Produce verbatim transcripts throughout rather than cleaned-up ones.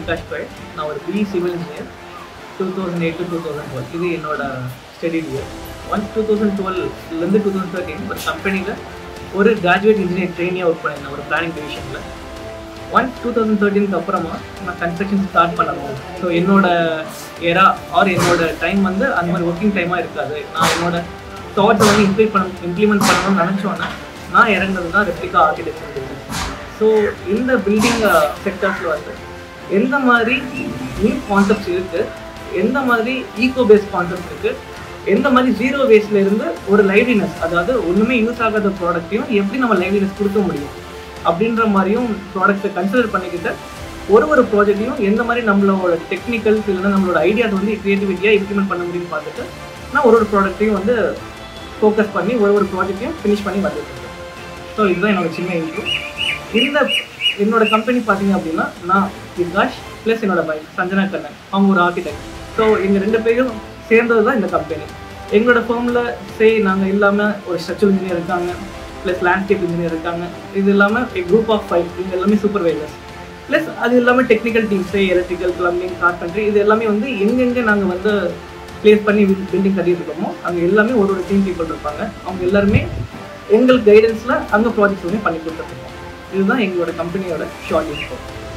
Prakash Pai. நான் ஒரு B civil engineer two thousand eight to two thousand twelve. இது என்னோட study year. Once two thousand டுவெல்லேருந்து two thousand thirteen ஒரு கம்பெனியில் ஒரு கிராஜுவேட் இன்ஜினியர் ட்ரெயினியாக ஒர்க் பண்ணியிருந்தேன் ஒரு பிளானிங் டிவிஷனில். ஒன்ஸ் டூ தௌசண்ட் தேர்ட்டினுக்கு அப்புறமா நான் கன்ஸ்ட்ரக்ஷன் ஸ்டார்ட் பண்ணணும். ஸோ என்னோட எரா ஆர் என்னோட டைம் வந்து அந்த மாதிரி ஒர்க்கிங் டைமாக இருக்காது. நான் என்னோட தாட்ஸை வந்து இம்ப்ளீட் பண்ண இம்ப்ளிமெண்ட் பண்ணணும்னு நினச்சோன்னே நான் இறங்குறது தான் ரெப்ளிகா ஆர்கிடெக்சர் பில்டிங். ஸோ இந்த பில்டிங் செக்டர்ஸில் வந்து எந்த மாதிரி நியூ கான்செப்ட்ஸ் இருக்குது, எந்த மாதிரி ஈகோ பேஸ்ட் கான்செப்ட் இருக்குது, எந்த மாதிரி ஜீரோ வேஸ்ட்ல இருந்து ஒரு லைவ்லினஸ், அதாவது ஒன்றுமே யூஸ் ஆகாத ப்ராடக்ட்டையும் எப்படி நம்ம லைவ்லினஸ் கொடுக்க முடியும் அப்படின்ற மாதிரியும் ப்ராடக்ட்டை கன்சிடர் பண்ணிக்கிட்டு ஒரு ஒரு ப்ராஜெக்டையும் எந்த மாதிரி நம்மளோட டெக்னிக்கல்ஸ் இல்லைன்னா நம்மளோட ஐடியாஸ் வந்து க்ரியேட்டிவிட்டியாக இம்ப்ளிமெண்ட் பண்ண முடியும்னு பார்த்துட்டு நான் ஒரு ஒரு ப்ராடக்ட்டையும் வந்து ஃபோக்கஸ் பண்ணி ஒரு ஒரு ப்ராஜெக்டையும் ஃபினிஷ் பண்ணி வந்துட்டு இருக்கேன். ஸோ இதுதான் என்னோட சின்ன இன்ட்ரோ. இந்த என்னோட கம்பெனி பார்த்தீங்க அப்படின்னா நான் விகாஷ் ப்ளஸ் என்னோட பைக் சஞ்சனா கண்ணன், அவங்க ஒரு ஆர்கிடெக்ட். ஸோ எங்கள் ரெண்டு பேரும் சேர்ந்தது தான் இந்த கம்பெனி. எங்களோட ஃபேமில் சே நாங்கள் இல்லாமல் ஒரு ஸ்ட்ரக்சரல் இன்ஜினியர் இருக்காங்க, ப்ளஸ் லேண்ட்ஸ்கேப் இன்ஜினியர் இருக்காங்க. இது இல்லாமல் ஒரு குரூப் ஆஃப் ஃபைவ், இவங்க எல்லாமே சூப்பர்வைசர்ஸ். ப்ளஸ் அது இல்லாமல் technical team say electrical, plumbing, carpentry, இது எல்லாமே வந்து எங்கெங்கே நாங்கள் வந்து ப்ளேஸ் பண்ணி பில்டிங் கட்டிட்டு இருக்கோமோ அங்கே எல்லாமே ஒரு ஒரு டீம் பீப்புள் இருப்பாங்க. அவங்க எல்லாருமே எங்களுக்கு கைடன்ஸில் அங்கே ப்ராஜெக்ட்ஸ் வந்து பண்ணி கொடுத்துருக்கோம். இதுதான் எங்களோட கம்பெனியோட ஷார்ட் இன்ஃபோ.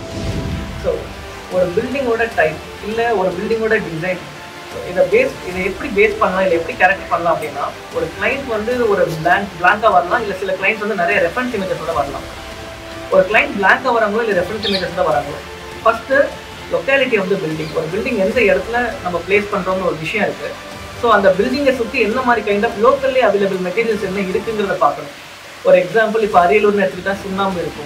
ஸோ ஒரு பில்டிங்கோட டைப் இல்லை ஒரு பில்டிங்கோட டிசைன், இதை பேஸ் இதை எப்படி பேஸ் பண்ணலாம் இல்லை எப்படி கேரக்டர் பண்ணலாம் அப்படின்னா, ஒரு கிளைண்ட் வந்து ஒரு பிளாங்க் பிளாங்காக வரலாம், இல்லை சில கிளைண்ட்ஸ் வந்து நிறைய ரெஃபரன்ஸ் இமேஜஸோட வரலாம். ஒரு கிளைண்ட் பிளாங்காக வராங்களோ இல்லை ரெஃபரன்ஸ் இமேஜஸ் தான் வராங்களோ, first locality of the building, ஒரு பில்டிங் எந்த இடத்துல நம்ம பிளேஸ் பண்ணுறோம்னு ஒரு விஷயம் இருக்குது. ஸோ அந்த பில்டிங்கை சுற்றி என்ன மாதிரி கைண்ட் ஆஃப் லோக்கல்லே அவைலபிள் மெட்டீரியல்ஸ் என்ன இருக்குங்கிறத பார்க்கணும். ஒரு எக்ஸாம்பிள், இப்போ அரியலூர்னு எடுத்துக்கிட்டா சுண்ணாம்பு இருக்கும்,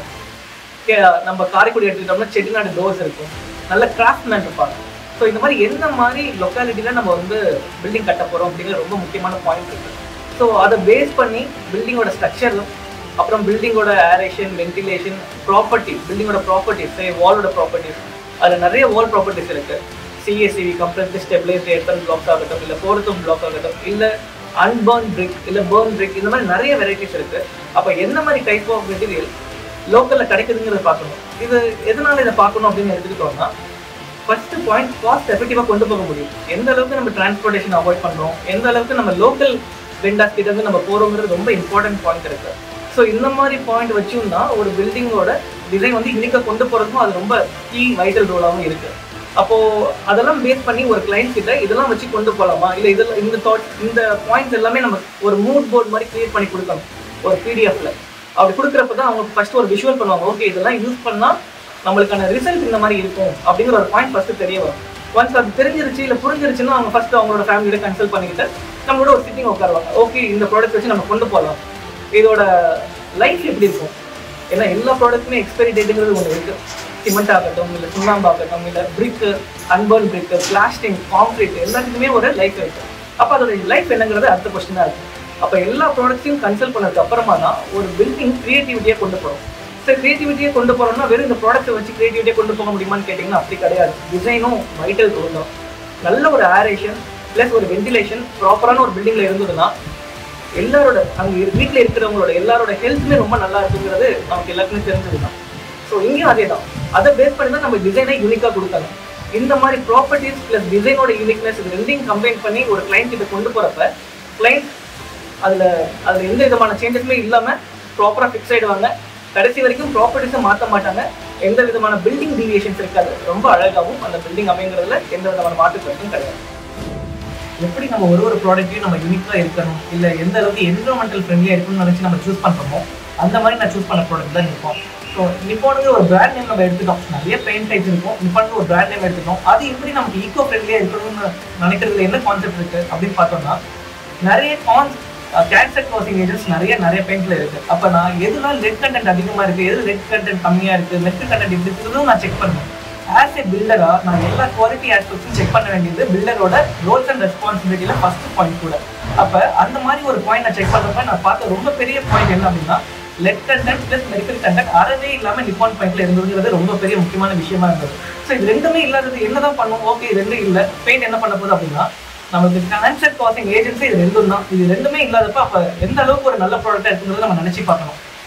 கே நம்ம காரைக்குடி எடுத்துக்கிட்டோம்னா செட்டிநாடு டோர்ஸ் இருக்கும், நல்ல கிராஃப்ட்மேன் இருப்பாங்க. ஸோ இந்த மாதிரி எந்த மாதிரி லொக்காலிட்டியில் நம்ம வந்து பில்டிங் கட்ட போகிறோம் அப்படிங்கிற ரொம்ப முக்கியமான பாயிண்ட் இருக்குது. ஸோ அதை பேஸ் பண்ணி பில்டிங்கோட ஸ்ட்ரக்சரும், அப்புறம் பில்டிங்கோட ஏரேஷன், வென்டிலேஷன், ப்ராப்பர்ட்டி, பில்டிங்கோட ப்ராப்பர்ட்டிஸ், வாலோட ப்ராப்பர்ட்டிஸ், அதில் நிறைய வால் ப்ராப்பர்ட்டிஸ் இருக்குது. CSEB, compressed, stabilised earthen blocks ஆகட்டும், இல்லை போர்த்தம் பிளாக் ஆகட்டும், இல்லை அன்பர்ன் பிரிக், இல்லை பேர்ன் பிரிக், இந்த மாதிரி நிறைய வெரைட்டிஸ் இருக்குது. அப்போ என்ன மாதிரி டைப் ஆஃப் மெட்டீரியல் லோக்கலில் கிடைக்குதுங்கிறத பார்க்கணும். இது எதனால் இதை பார்க்கணும் அப்படின்னு எடுத்துக்கிட்டோம்னா, ஃபர்ஸ்ட் பாயிண்ட் காஸ்ட் எஃபெக்டிவாக கொண்டு போக முடியும். எந்த அளவுக்கு நம்ம டிரான்ஸ்போர்ட்டேஷன் அவாய்ட் பண்ணுறோம், எந்த அளவுக்கு நம்ம லோக்கல் வெண்டாஸ் கிட்ட இருந்து நம்ம போகிறோங்கிறது ரொம்ப இம்பார்ட்டன்ட் பாயிண்ட் இருக்குது. ஸோ இந்த மாதிரி பாயிண்ட் வச்சுன்னா ஒரு பில்டிங்கோட டிசைன் வந்து இன்னைக்கு கொண்டு போகிறதுக்கும் அது ரொம்ப கீ வைட்டல் ரோலாகவும் இருக்குது. அப்போது அதெல்லாம் பேஸ் பண்ணி ஒரு கிளைண்ட் கிட்ட இதெல்லாம் வச்சு கொண்டு போகலாமா, இல்லை இதெல்லாம் இந்த தாட் இந்த பாயிண்ட்ஸ் எல்லாமே நம்ம ஒரு மூட் போர்ட் மாதிரி கிரியேட் பண்ணி கொடுக்கணும் ஒரு பிடிஎஃப்ல. அப்படி கொடுக்குறப்ப தான் அவங்க ஃபர்ஸ்ட் ஒரு விஷுவல் பண்ணுவாங்க, ஓகே இதெல்லாம் யூஸ் பண்ணால் நம்மளுக்கான ரிசல்ட் இந்த மாதிரி இருக்கும் அப்படிங்கிற ஒரு பாயிண்ட் ஃபர்ஸ்ட் தெரிய வரும். ஒன்ஸ் அது தெரிஞ்சிருச்சு இல்லை புரிஞ்சிருச்சுன்னா அவங்க ஃபர்ஸ்ட் அவங்களோட ஃபேமிலியோட கன்சல்ட் பண்ணிக்கிட்டு நம்மளோட ஒரு சிட்டிங் உட்காருவாங்க. ஓகே இந்த ப்ராடக்ட் வச்சு நம்ம கொண்டு போகலாம், இதோட லைஃப் எப்படி இருக்கும். ஏன்னா எல்லா ப்ராடக்ட்டுமே எக்ஸ்பைரி டேட்டுங்கிறது ஒன்று இருக்குது. சிமெண்ட் ஆகட்டும், இல்லை சுண்ணாம்பு ஆகட்டும், இல்லை பிரிக்கு, அன்பர்ன் பிரிக்கு, பிளாஸ்டிக், கான்கிரீட், எல்லாத்துக்குமே ஒரு லைஃப் இருக்குது. அப்போ அதோட லைஃப் என்னங்கிறது அடுத்த கொஸ்டினாக இருக்குது. அப்போ எல்லா ப்ராடக்ட்ஸையும் கன்சல்ட் பண்ணதுக்கு அப்புறமா தான் ஒரு பில்டிங் கிரியேட்டிவிட்டியாக கொண்டு போகிறோம். சார் கிரியேட்டிவிட்டியை கொண்டு போகிறோம்னா வெறும் இந்த ப்ராடக்ட்டை வச்சு கிரியேட்டிவிட்டியை கொண்டு போக முடியுமான்னு கேட்டிங்கன்னா அப்படி கிடையாது. டிசைனும் வைட்டல் ரோல் தான். நல்ல ஒரு ஏரேஷன் ப்ளஸ் ஒரு வென்டிலேஷன் ப்ராப்பரான ஒரு பில்டிங்கில் இருந்ததுன்னா எல்லாரோட அங்கே வீட்டில் இருக்கிறவங்களோட எல்லாரோட ஹெல்த்துமே ரொம்ப நல்லா இருக்குங்கிறது நமக்கு எல்லாருக்குமே தெரிஞ்சது தான். ஸோ இங்கேயும் அதே தான். அதை பேஸ் பண்ணி தான் நம்ம டிசைனை யூனிக்காக கொடுக்கணும். இந்த மாதிரி ப்ராப்பர்ட்டிஸ் ப்ளஸ் டிசைனோட யூனிக்னஸ் இது ரெண்டையும் கம்பைன் பண்ணி ஒரு கிளைண்ட் கிட்ட கொண்டு போகிறப்ப கிளைண்ட் அதில் அதில் எந்த விதமான சேஞ்சஸுமே இல்லாமல் ப்ராப்பராக ஃபிக்ஸ் ஆகிடுவாங்க. கடைசி வரைக்கும் ப்ராப்பர்ட்டிஸை மாற்ற மாட்டாங்க, எந்த விதமான பில்டிங் டீவியேஷன்ஸ் இருக்காது. ரொம்ப அழகாகவும் அந்த பில்டிங் அமைங்கிறதுல எந்த விதமான மாற்று கருத்தும் கிடையாது. எப்படி நம்ம ஒரு ஒரு ப்ராடக்ட்டையும் நம்ம யூனிக்காக இருக்கணும், இல்லை எந்த அளவுக்கு என்விரான்மெண்டல் ஃப்ரெண்ட்லியாக இருக்கணும்னு நினச்சி நம்ம சூஸ் பண்ணுறோமோ அந்த மாதிரி நான் சூஸ் பண்ண ப்ராடக்ட் தான் நிப்பான். ஸோ நிப்பானுங்கிற ஒரு பிராண்ட் நேம் நம்ம எடுத்துட்டோம், நிறைய பெயிண்ட் டைப்ஸ் இருக்கும், நிப்பானுக்கு ஒரு பிராண்ட் நேம் எடுத்துட்டோம். அது எப்படி நமக்கு ஈக்கோ ஃப்ரெண்ட்லியாக இருக்கணும்னு நினைக்கிறதுல என்ன கான்செப்ட் இருக்குது அப்படின்னு பார்த்தோம்னா, நிறைய கான்ஸ் கேன்சர் காசிங் ஏஜென்ட்ஸ் நிறைய நிறைய பெயிண்ட்ல இருக்குது. அப்போ நான் எதுனால லெட் கண்டென்ட் அதிகமாக இருக்குது, எது லெட் கண்டென்ட் கம்மியாக இருக்குது, மெட்டல் கண்டென்ட் எப்படி இருக்கிறதும் நான் செக் பண்ணுவேன். ஆஸ் ஏ பில்டராக நான் எல்லா குவாலிட்டி ஆஸ்பெக்ட்ஸும் செக் பண்ண வேண்டியது பில்டரோட ரோல்ஸ் அண்ட் ரெஸ்பான்சிபிலிட்டியில் ஃபர்ஸ்ட் பாயிண்ட் கூட. அப்போ அந்த மாதிரி ஒரு பாயிண்ட் நான் செக் பண்ணுறப்ப நான் பார்த்த ரொம்ப பெரிய பாயிண்ட் என்ன அப்படின்னா, lead content plus medical content அறவே இல்லாமல் நிப்பான் பாயிண்ட்ல இருந்ததுங்கிறது ரொம்ப பெரிய முக்கியமான விஷயமா இருந்தது. ஸோ இது ரெண்டுமே இல்லாதது என்னதான் பண்ணும், ஓகே இது ரெண்டும் இல்லை, பெயிண்ட் என்ன பண்ண போகுது அப்படின்னா நமக்கு கேன்சர் காசிங் ஏஜென்சி இது ரெண்டும் தான். இது ரெண்டுமே இல்லாதப்ப அப்போ எந்த அளவுக்கு ஒரு நல்ல ப்ராடக்டாக இருக்குங்கிறத நம்ம நினச்சி பார்க்கணும்.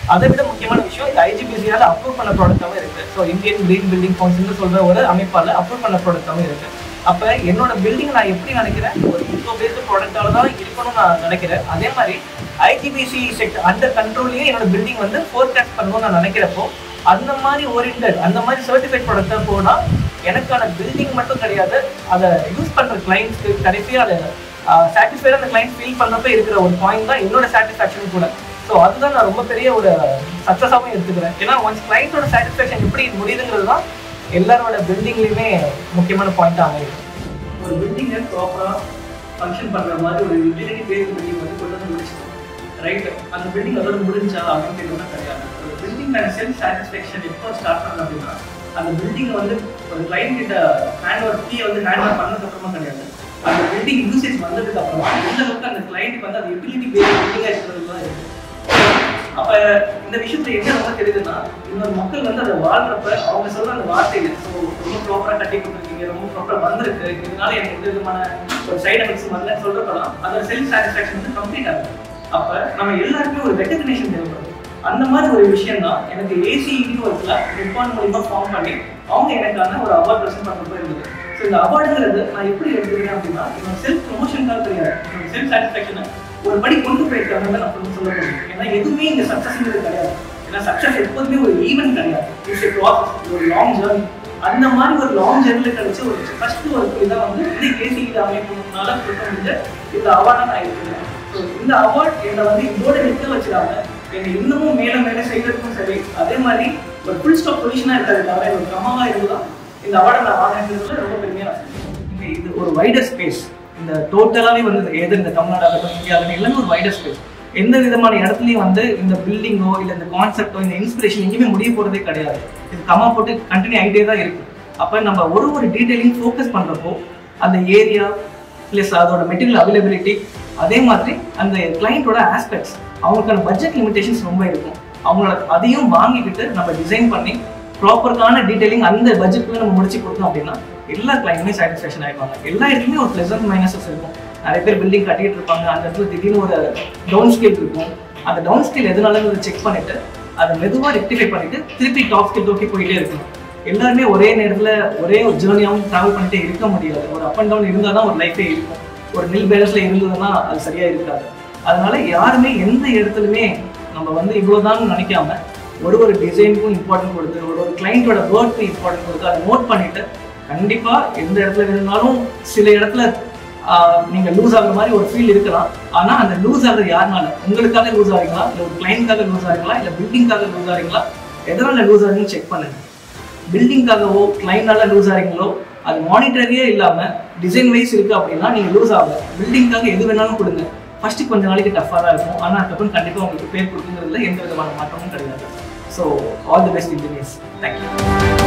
அதை விட முக்கியமான விஷயம் இது ஐஜிபிசியால் அப்ரூவ் பண்ண ப்ராடக்டாகவும் இருக்குது. ஸோ இந்தியன் கிரீன் பில்டிங் கவுன்சில்னு சொல்கிற ஒரு அமைப்பால் அப்ரூவ் பண்ண ப்ராடக்டாகவும் இருக்குது. அப்போ என்னோட பில்டிங் நான் எப்படி நினைக்கிறேன், ஒரு இன்கோ பேஸ்டு ப்ராடக்டால தான் இருக்கணும்னு நான் நினைக்கிறேன். அதே மாதிரி ஐஜிபிசி செக்டர் அண்டர் கண்ட்ரோல்லையே என்னோட பில்டிங் வந்து ஃபோர்காஸ்ட் பண்ணணும்னு நான் நினைக்கிறப்போ அந்த மாதிரி ஓரியன்டட் அந்த மாதிரி சர்டிஃபைட் ப்ராடக்டாக போனால் எனக்கான பில்டிங் மட்டும் கிடையாது, அதை யூஸ் பண்ணுற கிளைண்ட்ஸ்க்கு கடைசியாக அதை சாட்டிஸ்ஃபைடாக அந்த கிளைண்ட் ஃபீல் பண்ணப்ப இருக்கிற ஒரு பாயிண்ட் தான் என்னோட சாட்டிஸ்ஃபேக்ஷன் கூட. ஸோ அதுதான் நான் ரொம்ப பெரிய ஒரு சக்ஸஸாகவும் எடுத்துக்கிறேன். ஏன்னா ஒன்ஸ் கிளைண்ட்டோட சாட்டிஸ்ஃபேக்ஷன் எப்படி முடியுதுங்கிறது தான் எல்லாரோட பில்டிங்லேயுமே முக்கியமான பாயிண்ட்டாக அமையும். ஒரு பில்டிங்கை ப்ராப்பராக ஃபங்க்ஷன் பண்ணுற மாதிரி ஒரு யூட்டிலிட்டி பேஸ்ட் பில்டிங் வந்து கொண்டு வந்து முடிச்சிடும், ரைட்? அந்த பில்டிங் அதோட முடிஞ்சா அப்படின்னு கேட்கணும் கிடையாது. ஒரு பில்டிங்கான செல்ஃப் சாட்டிஸ்ஃபேக்ஷன் எப்போ ஸ்டார்ட் பண்ணணும் அப்படின்னா அந்த பில்டிங் வந்து ஒரு கிளைண்ட் கிட்ட ஹேண்ட் ஓவர் கீயை வந்து ஹேண்ட் ஓவர் பண்ணதுக்கப்புறமா கிடையாது, அந்த பில்டிங் யூசேஜ் வந்ததுக்கு அப்புறமா எந்த அளவுக்கு அந்த கிளைண்ட்டுக்கு வந்து அந்த யூட்டிலிட்டி பேஸ்ட் பில்டிங்காக இருக்கிறது தான் இருக்குது. அப்போ இந்த விஷயத்துல என்ன ரொம்ப தெரியுதுன்னா இன்னொரு மக்கள் வந்து அதை வாழ்றப்ப அவங்க சொல்ற அந்த வார்த்தைகள் ஸோ ரொம்ப ப்ராப்பராக கட்டி கொடுத்துருக்கீங்க, ரொம்ப ப்ராப்பராக வந்திருக்கு, இதனால எனக்கு எந்த விதமான ஒரு சைட் எஃபெக்ட்ஸ் வரலன்னு சொல்றப்பதான் அதோட செல்ஃப் சாட்டிஸ்ஃபேக்ஷன் வந்து கம்ப்ளீட் ஆகுது. அப்போ நம்ம எல்லாருக்குமே ஒரு ரெகக்னேஷன் தேவைப்படுது. அந்த மாதிரி ஒரு விஷயம் தான் எனக்கு ஏசி யூனிவர்ஸ்ல நிப்பான் மூலியமா ஃபார்ம் பண்ணி அவங்க எனக்கான ஒரு அவார்ட் ப்ரெசென்ட் பண்ணுறப்போ இருந்தது. ஸோ இந்த அவார்டுங்கிறது நான் எப்படி எடுத்துக்கிறேன் அப்படின்னா என்னோட செல்ஃப் ப்ரொமோஷனுக்காக தெரியாது, என்னோட செல்ஃப் சாட்டிஸ்ஃபேக்ஷனை ஒரு படி கொண்டு போயிருக்காங்க தான் நான் சொல்ல முடியும். ஏன்னா எதுவுமே இங்கே சக்ஸஸ்ங்கிறது கிடையாது. ஏன்னா சக்ஸஸ் எப்போதுமே ஒரு ஈவென்ட் கிடையாது, இட்ஸ் எ ப்ராசஸ், ஒரு லாங் ஜேர்னி. அந்த மாதிரி ஒரு லாங் ஜேர்னியில் கிடைச்ச ஒரு ஃபர்ஸ்ட் ஒரு இதாக வந்து இந்த ஏசி அமைப்புனால கொடுக்க முடிஞ்ச இந்த அவார்டை நான் எடுத்துக்கிறேன். ஸோ இந்த அவார்ட் என்னை வந்து இதோட நிற்க வச்சுக்காம என்னை இன்னமும் மேலே மேலே செய்கிறதுக்கும் சரி, அதே மாதிரி ஒரு ஃபுல் ஸ்டாப் பொசிஷனாக இருக்கிறது தவிர ஒரு கிரமமாக இருந்துதான் இந்த அவார்டை நான் வாங்கினதுல ரொம்ப பெருமையாக நான் இது ஒரு வைடர் ஸ்பேஸ். இந்த டோட்டலாகவே வந்து எது இந்த தமிழ்நாடு ஆகட்டும் இந்தியாவில் எல்லாமே ஒரு வைடர் ஸ்பேஸ். எந்த விதமான இடத்துலையும் வந்து இந்த பில்டிங்கோ இல்லை இந்த கான்செப்டோ இந்த இன்ஸ்பிரேஷன் எங்கேயுமே முடிய போகிறதே கிடையாது. இது கம்மா போட்டு கண்டினியூ ஆகிட்டே தான் இருக்குது. அப்போ நம்ம ஒரு ஒரு டீட்டெயிலையும் ஃபோக்கஸ் பண்ணுறப்போ அந்த ஏரியா ப்ளஸ் அதோட மெட்டீரியல் அவைலபிலிட்டி, அதே மாதிரி அந்த கிளைண்ட்டோட ஆஸ்பெக்ட்ஸ், அவங்களுக்கான பட்ஜெட் லிமிடேஷன்ஸ் ரொம்ப இருக்கும். அவங்களோட அதையும் வாங்கிக்கிட்டு நம்ம டிசைன் பண்ணி ப்ராப்பரான டீட்டெயிலிங் அந்த பட்ஜெட்டுக்குள்ள நம்ம முடிச்சு கொடுத்தோம் அப்படின்னா எல்லா கிளைண்ட்டுமே சாட்டிஸ்ஃபேக்ஷன் ஆகிடுவாங்க. எல்லா இடத்துலையுமே ஒரு ப்ளசன்ட் மைனஸஸ் இருக்கும். நிறைய பேர் பில்டிங் கட்டிட்டு இருப்பாங்க, அந்த இடத்துல திடீர்னு ஒரு டவுன் ஸ்கேல் இருக்கும். அந்த டவுன் ஸ்கேல் எதனால செக் பண்ணிட்டு அதை மெதுவாக ரெக்டிஃபை பண்ணிட்டு திருப்பி டாப் ஸ்கேல் நோக்கி போயிட்டே இருக்கணும். எல்லாருமே ஒரே நேரத்தில் ஒரே ஒரு ஜேர்னியாகவும் ட்ராவல் பண்ணிட்டே இருக்க முடியாது. ஒரு அப் அண்ட் டவுன் இருந்தால் தான் ஒரு லைஃபே இருக்கும். ஒரு நில் பேலன்ஸில் இருந்ததுன்னா அது சரியாக இருக்காது. அதனால யாருமே எந்த இடத்துலையுமே நம்ம வந்து இவ்வளோதான் நினைக்காம ஒரு ஒரு டிசைனுக்கும் இம்பார்ட்டன்ட் கொடுத்து ஒரு ஒரு கிளைண்ட்டோட ஒர்க்கும் இம்பார்ட்டன்ட் கொடுத்து அதை நோட் பண்ணிட்டு கண்டிப்பாக எந்த இடத்துல இருந்தாலும் சில இடத்துல நீங்கள் லூஸ் ஆகிற மாதிரி ஒரு ஃபீல் இருக்கலாம். ஆனால் அந்த லூஸ் ஆகிறது யாருனால, உங்களுக்காக லூஸ் ஆகிறீங்களா, இல்லை ஒரு கிளைண்ட்காக லூஸ் ஆகிறீங்களா, இல்லை பில்டிங்காக லூஸ் ஆகிறீங்களா, எதனால லூஸ் ஆகுதுன்னு செக் பண்ணுங்க. பில்டிங்காகவோ கிளைண்டால லூஸ் ஆகிறீங்களோ அது மானிட்டரியே இல்லாமல் டிசைன் வைஸ் இருக்குது அப்படின்னா நீங்கள் லூஸ் ஆகல. பில்டிங்காக எது வேணாலும் கொடுங்க. ஃபஸ்ட்டு கொஞ்சம் நாளைக்கு டஃப்பாக தான் இருக்கும், ஆனால் அதுக்கப்புறம் கண்டிப்பாக உங்களுக்கு பேர் கொடுக்குங்கிறதுல எந்த விதமான மாற்றமும் கிடையாது. So all the best engineers. Thank you.